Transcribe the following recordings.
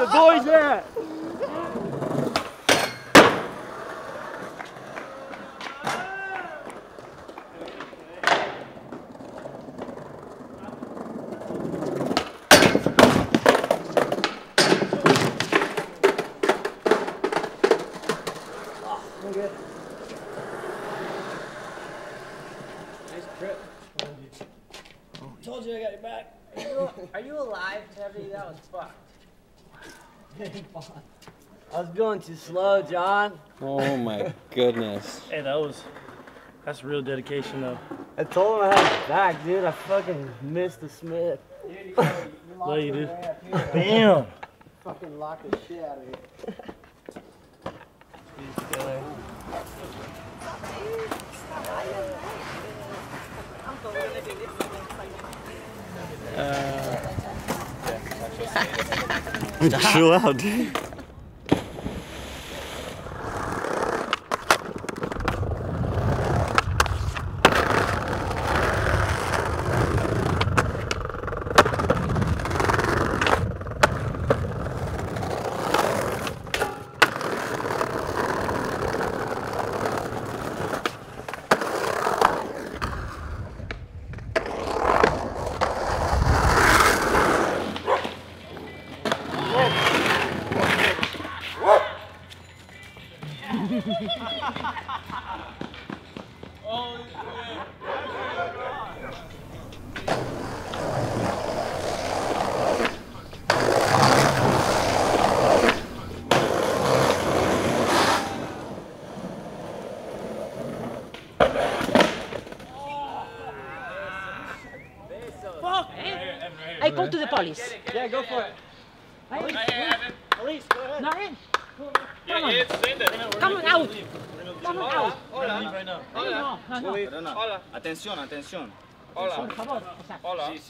boys at? Good. Nice trip. Told you I got your back. Are you alive, Tevy? That was fucked. I was going too slow, John. Oh my goodness. Hey, that's real dedication though. I told him I had his back, dude. I fucking missed the Smith. Well, you did. Damn. Fucking locked the shit out of you. Chill out, dude. I go to the police. Yeah, go for it. Police, go ahead. Not in. Come on. Come on out. Come on out. Hola. No, no, no. Perdona. Hola. Atención, atención. Hola. Por favor. O sea, Hola. Sí, sí.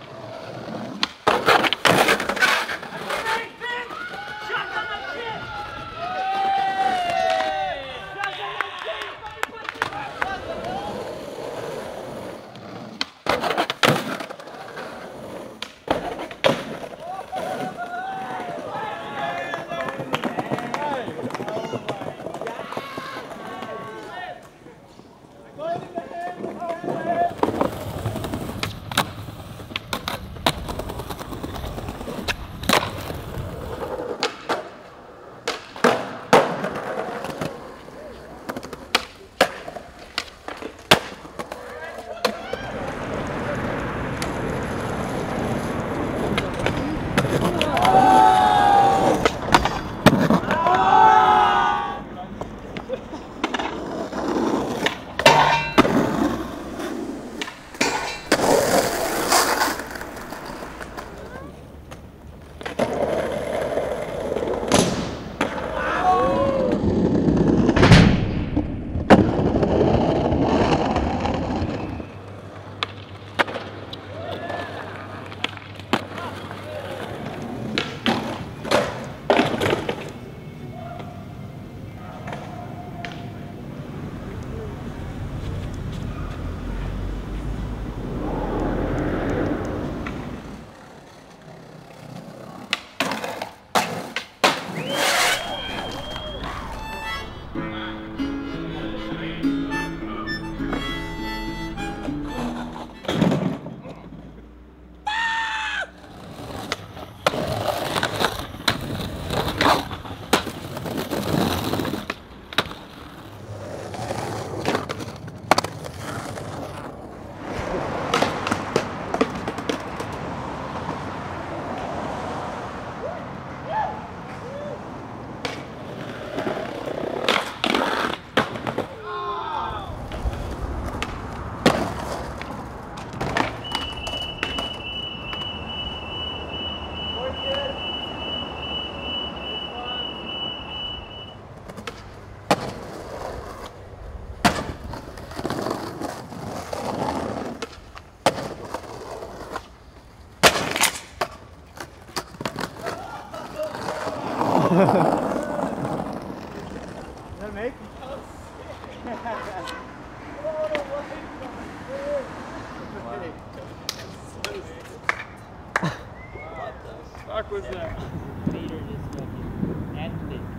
That make? fuck was that? Peter just fucking effed it.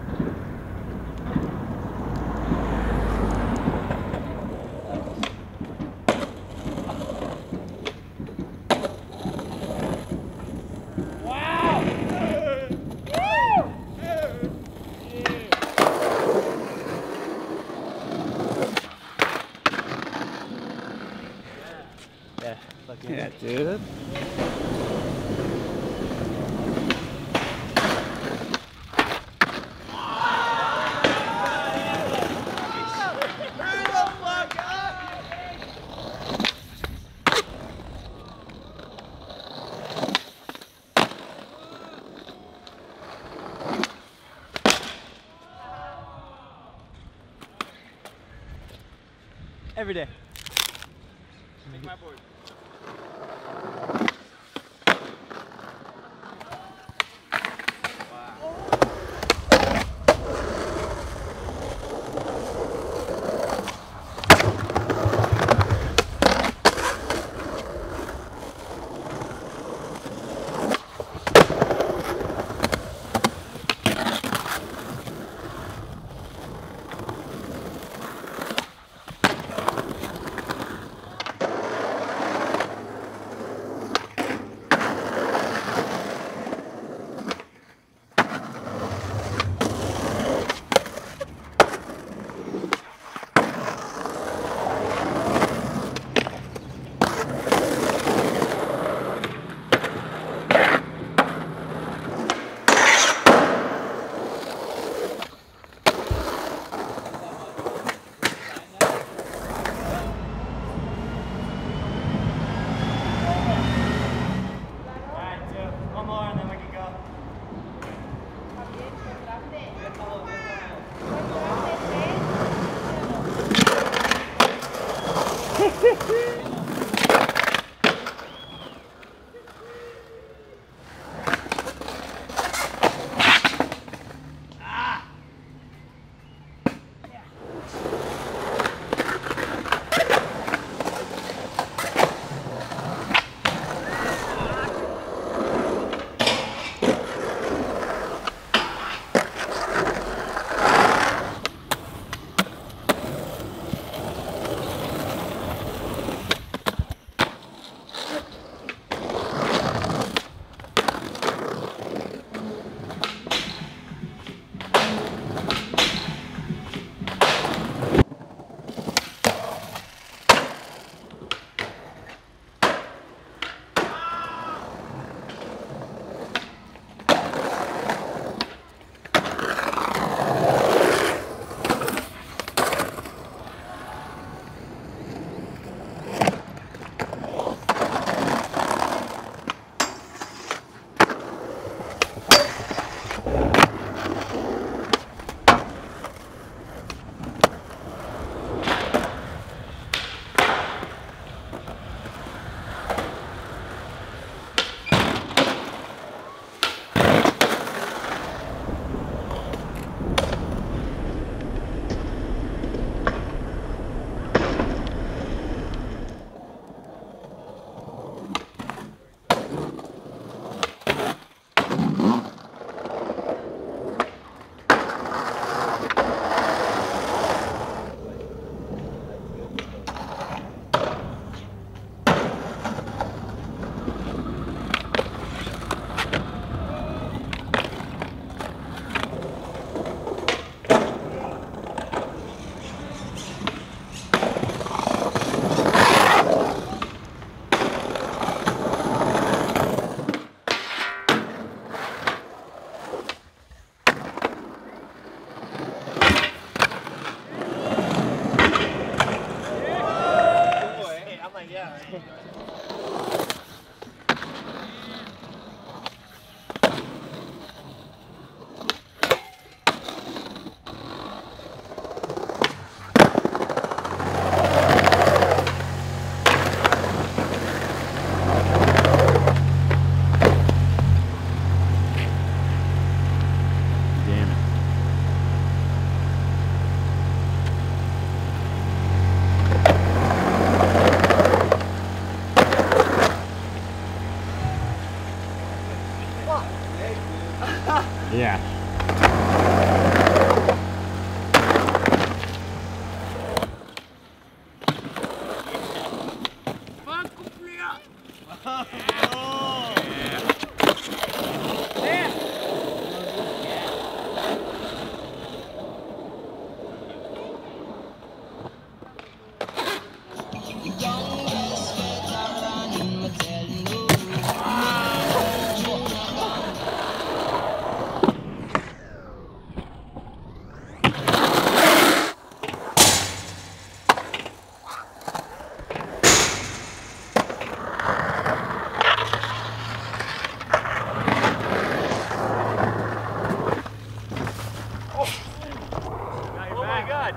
Yeah, dude. Every day. Take my board.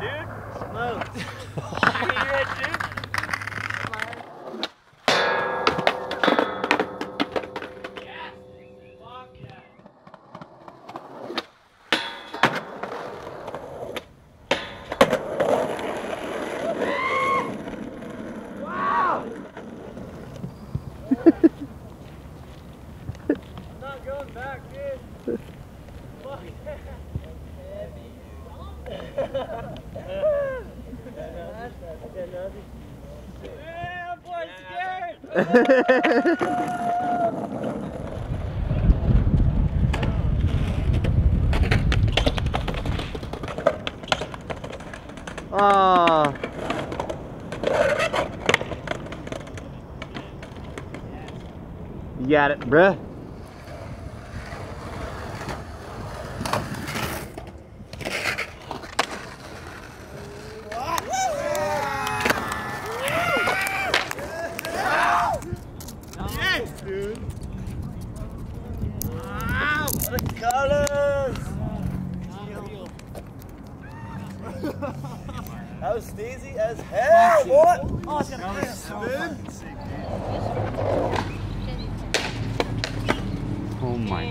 dude. Smoked. You hear it, dude? Yes. Fuck yeah. I'm not going back, dude. Fuck yeah. Yeah, boy, scared. Oh. You got it, bruh. That was steezy as hell, boy. Oh my.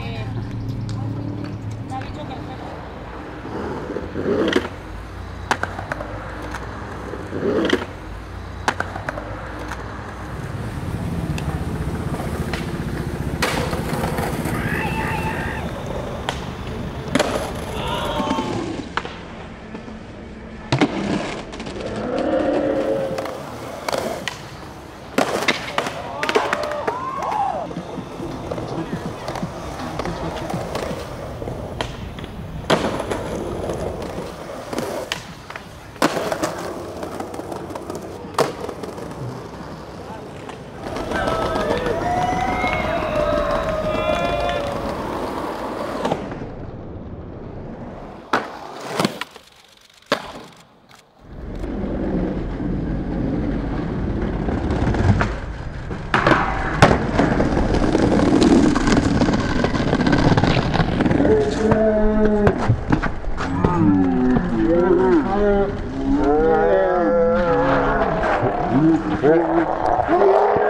Yeah.